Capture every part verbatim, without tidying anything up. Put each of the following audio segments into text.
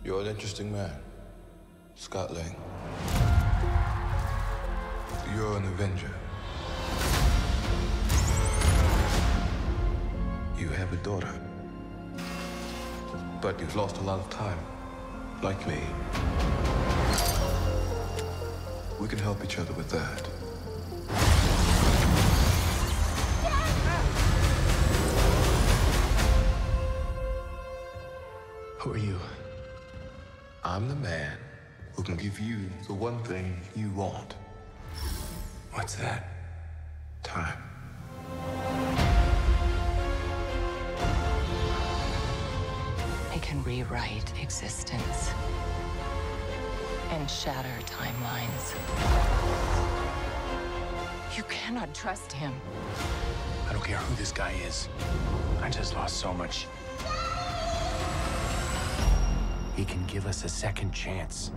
You're an interesting man, Scott Lang. You're an Avenger. You have a daughter. But you've lost a lot of time, like me. We can help each other with that. Who are you? I'm the man who can give you the one thing you want. What's that? Time. I can rewrite existence and shatter timelines. You cannot trust him. I don't care who this guy is. I just lost so much. He can give us a second chance.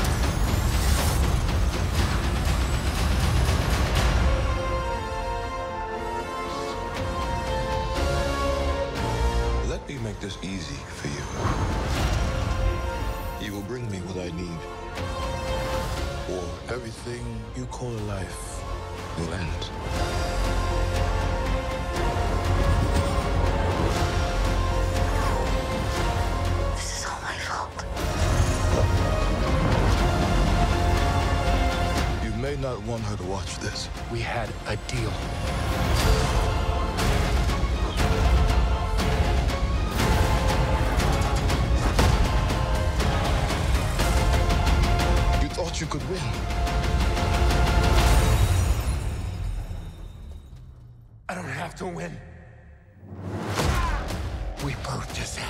Let me make this easy for you. You will bring me what I need, or everything you call a life will end. This is all my fault. You may not want her to watch this. We had a deal. Thought you could win. I don't have to win. We both just have.